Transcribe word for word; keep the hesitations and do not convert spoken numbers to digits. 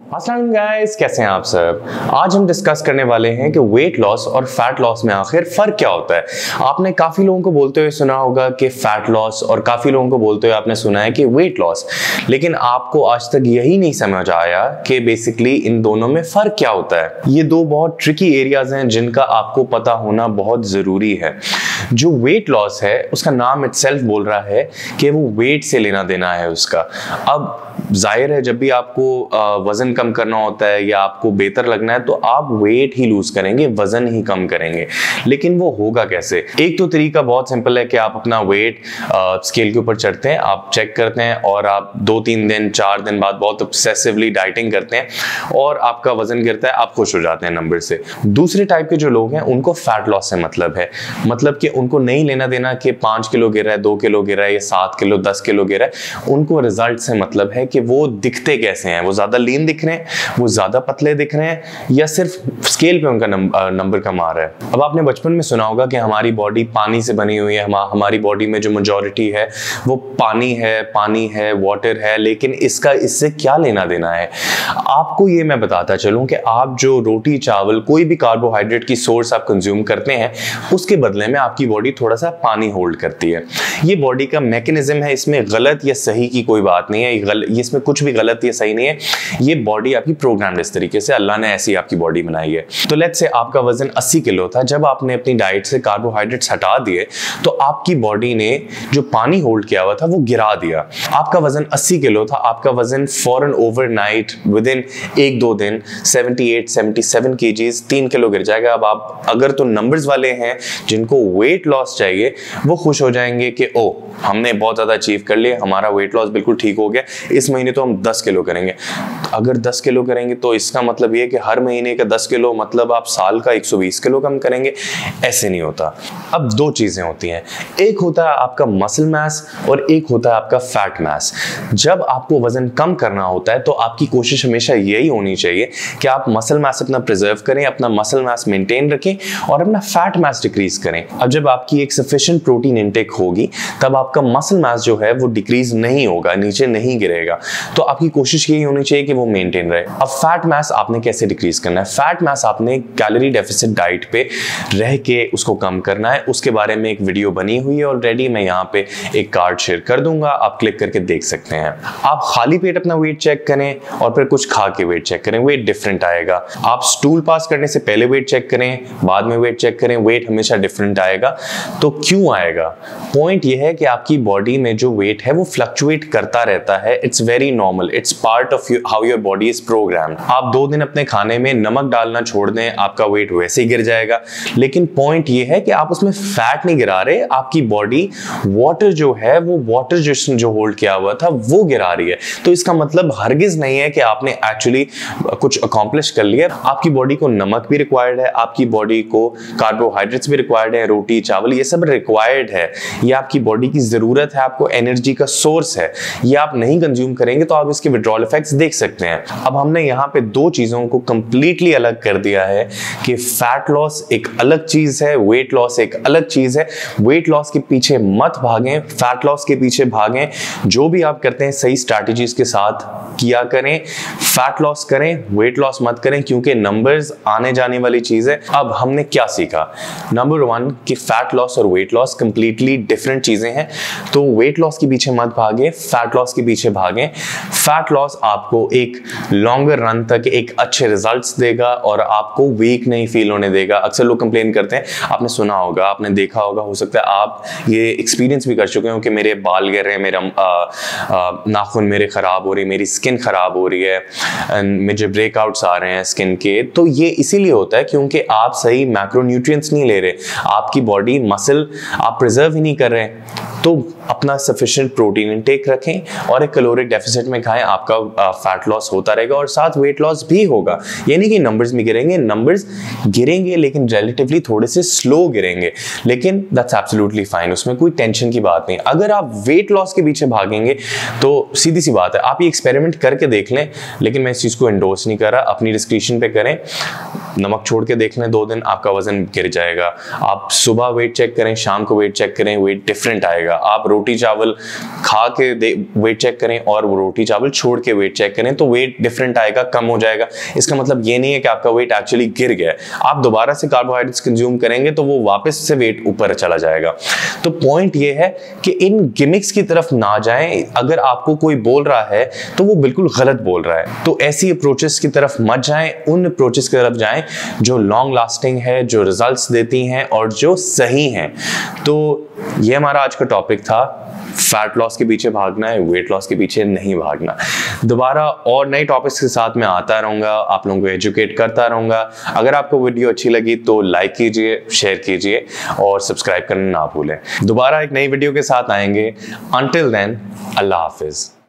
अस्सलाम गाइस, कैसे हैं आप सब। आज हम डिस्कस करने वाले हैं कि वेट लॉस और फैट लॉस में आखिर फर्क क्या होता है। आपने काफी लोगों को बोलते हुए सुना होगा कि फैट लॉस और काफी लोगों को बोलते हुए आपने सुना है कि वेट लॉस, लेकिन आपको आज तक यही नहीं समझ आया कि बेसिकली इन दोनों में फर्क क्या होता है। ये दो बहुत ट्रिकी एरियाज हैं जिनका आपको पता होना बहुत जरूरी है। जो वेट लॉस है उसका नाम इटसेल्फ बोल रहा है कि वो वेट से लेना देना है उसका। अब जाहिर है जब भी आपको वजन कम करना होता है या आपको बेहतर लगना है तो आप वेट ही लूज करेंगे, वजन ही कम करेंगे। लेकिन वो होगा कैसे? एक तो तरीका बहुत सिंपल है कि आप अपना वेट स्केल के ऊपर चढ़ते हैं, आप चेक करते हैं और आप दो तीन दिन चार दिन बाद बहुत ऑब्सेसिवली डाइटिंग करते हैं और आपका वजन गिरता है, आप खुश हो जाते हैं नंबर से। दूसरे टाइप के जो लोग हैं उनको फैट लॉस से मतलब है, मतलब कि उनको नहीं लेना देना कि पांच किलो गिरा है, दो किलो गिरा है या सात किलो दस किलो गिरा है। उनको रिजल्ट से मतलब है कि वो दिखते कैसे हैं, वो ज्यादा लीन दिख रहे हैं, वो ज्यादा पतले दिख रहे हैं या सिर्फ स्केल पे उनका नंबर कम आ रहा है। अब आपने बचपन में सुना होगा कि हमारी बॉडी पानी से बनी हुई है, हम, हमारी बॉडी में जो मेजॉरिटी है वो पानी है, पानी है, वाटर है, लेकिन इसका इससे क्या लेना देना है। आपको ये मैं बताता चलूं कि आप जो रोटी चावल कोई भी कार्बोहाइड्रेट की सोर्स आप कंज्यूम करते हैं उसके बदले में आपकी बॉडी थोड़ा सा पानी होल्ड करती है। ये बॉडी का मैकेनिज्म है, इसमें गलत या सही की कोई बात नहीं है, ये इसमें कुछ भी गलत या सही नहीं है। ये बॉडी आपकी प्रोग्राम्ड इस तरीके से, अल्लाह ने ऐसी आपकी बॉडी बनाई है। तो लेट्स से आपका वजन अस्सी किलो था, जब आपने अपनी डाइट से कार्बोहाइड्रेट्स हटा दिए तो आपकी बॉडी ने जो पानी होल्ड किया हुआ था वो गिरा दिया। आपका वजन अस्सी किलो था, आपका वजन फौरन ओवरनाइट विद इन एक दो दिन अठहत्तर सतहत्तर केजीज तीन किलो गिर जाएगा। अब आप अगर तो नंबर्स वाले हैं जिनको वेट लॉस चाहिए वो खुश हो जाएंगे कि ओ हमने बहुत ज्यादा अचीव कर लिया, हमारा वेट लॉस बिल्कुल ठीक हो गया, इस महीने तो हम दस किलो करेंगे। अगर दस किलो करेंगे तो इसका मतलब ये कि हर महीने का दस किलो मतलब आप साल का एक सौ बीस किलो कम करेंगे। ऐसे नहीं होता। अब दो चीजें होती हैं, एक होता है आपका मसल मास और एक होता है आपका फैट मास। जब आपको वजन कम करना होता है तो आपकी कोशिश हमेशा यही होनी चाहिए कि आप मसल मास अपना प्रिजर्व करें, अपना मसल मास मेंटेन रखें और अपना फैट मास डिक्रीज करें। अब जब आपकी एक सफिशिएंट प्रोटीन इनटेक होगी तब आपका मसल मास जो है वो डिक्रीज नहीं होगा, नीचे नहीं गिरेगा। तो आपकी कोशिश यही होनी चाहिए कि वो मेंटेन रहे। अब फैट मास आपने कैसे डिक्रीज करना है? फैट मास आपने कैलोरी डेफिसिट डाइट पे रह के उसको कम करना है। उसके बारे में एक वीडियो बनी हुई है ऑलरेडी, मैं यहाँ पे एक कार्ड शेयर कर दूंगा, आप क्लिक करके देख सकते हैं। आप खाली पेट अपना वेट चेक करें और फिर कुछ खा के वेट चेक करें, वेट डिफरेंट आएगा। आप स्टूल पास करने से पहले वेट चेक करें, बाद में वेट चेक करें, वेट हमेशा डिफरेंट आएगा। तो क्यों आएगा? पॉइंट यह है कि आपकी बॉडी में जो वेट है वो फ्लक्चुएट करता रहता है। It's very normal, it's part of how your body is programmed. आप दो दिन अपने खाने में नमक डालना छोड़ दें, आपका वेट वैसे ही गिर जाएगा। लेकिन पॉइंट ये है कि आप उसमें फैट नहीं गिरा रहे, आपकी बॉडी वाटर जो है वो वाटर जिसने जो होल्ड किया हुआ था वो गिरा रही है। तो इसका मतलब हरगिज नहीं है कि आपने एक्चुअली कुछ अकॉम्प्लिश कर लिया। आपकी बॉडी को नमक भी रिक्वायर्ड है, आपकी बॉडी को कार्बोहाइड्रेट्स भी रिक्वायर्ड है, रोटी चावल ये सब रिक्वायर्ड है। ये आपकी बॉडी की जरूरत है, आपको एनर्जी का सोर्स है। ये आप नहीं कंज्यूम करेंगे तो आप इसके विड्रॉल इफेक्ट्स देख सकते हैं। अब हमने यहाँ पे दो चीजों को कंप्लीटली अलग कर दिया है कि फैट लॉस एक अलग चीज है, वेट लॉस एक अलग चीज है। वेट लॉस के पीछे मत भागें, फैट लॉस के पीछे भागें। जो भी आप करते हैं सही स्ट्रैटेजीज के साथ किया करें। फैट लॉस करें, वेट लॉस मत करें, क्योंकि नंबर्स आने जाने वाली चीज है। अब हमने क्या सीखा? नंबर वन कि फैट लॉस और वेट लॉस कंप्लीटली डिफरेंट चीजें हैं। तो वेट लॉस के पीछे मत भागे, फैट लॉस के पीछे भागें। फैट लॉस आपको एक लॉन्गर रन तक एक अच्छे रिजल्ट्स देगा और आपको वीक नहीं फील होने देगा। अक्सर लोग कंप्लेन करते हैं, आपने सुना होगा, आपने देखा होगा, हो सकता है आप ये एक्सपीरियंस भी कर चुके हो कि मेरे बाल गिर रहे हैं, मेरा नाखून मेरे खराब हो रही है, मेरी स्किन खराब हो रही है, मुझे ब्रेकआउट्स आ रहे हैं स्किन के। तो ये इसीलिए होता है क्योंकि आप सही मैक्रोन्यूट्रिएंट्स नहीं ले रहे, आपकी बॉडी मसल आप प्रिजर्व ही नहीं कर रहे। तो अपना सफिशिएंट प्रोटीन इनटेक रखें और एक कैलोरिक डेफिसिट में खाएं, आपका फैट लॉस होता रहेगा और साथ वेट लॉस भी होगा। यानी कि नंबर्स भी गिरेंगे, नंबर्स गिरेंगे लेकिन रिलेटिवली थोड़े से स्लो गिरेंगे, लेकिन दैट्स एब्सोल्युटली फाइन, उसमें कोई टेंशन की बात नहीं। अगर आप वेट लॉस के पीछे भागेंगे तो सीधी सी बात है, आप ये एक्सपेरिमेंट करके देख लें, लेकिन मैं इस चीज़ को एंडोर्स नहीं कर रहा, अपनी डिस्क्रिप्शन पे करें। नमक छोड़ के देख लें दो दिन, आपका वजन गिर जाएगा। आप सुबह वेट चेक करें, शाम को वेट चेक करें, वेट डिफरेंट आएगा। आप रोटी चावल खा के वेट चेक करें और रोटी चावल छोड़ के वेट चेक करें तो वेट डिफरेंट आएगा, कम हो जाएगा। इसका मतलब ये नहीं है कि आपका वेट एक्चुअली गिर गया है। आप दोबारा से कार्बोहाइड्रेट्स कंज्यूम करेंगे तो वो वापस से वेट ऊपर चला जाएगा। तो पॉइंट ये है कि इन गिमिक्स की तरफ ना जाएं। अगर आपको कोई बोल रहा है तो वो बिल्कुल गलत बोल रहा है, तो ऐसी अप्रोचेस की तरफ मत जाएं। उन अप्रोचेस की तरफ जाएं जो लॉन्ग लास्टिंग है, जो रिजल्ट्स देती हैं और जो सही हैं। तो ये हमारा आज का टॉपिक था, फैट लॉस के पीछे भागना है, वेट लॉस के पीछे नहीं भागना। दोबारा और नए टॉपिक्स के साथ मैं आता रहूंगा, आप लोगों को एजुकेट करता रहूंगा। अगर आपको वीडियो अच्छी लगी तो लाइक कीजिए, शेयर कीजिए और सब्सक्राइब करना ना भूलें। दोबारा एक नई वीडियो के साथ आएंगे। अंटिल देन, अल्लाह हाफिज।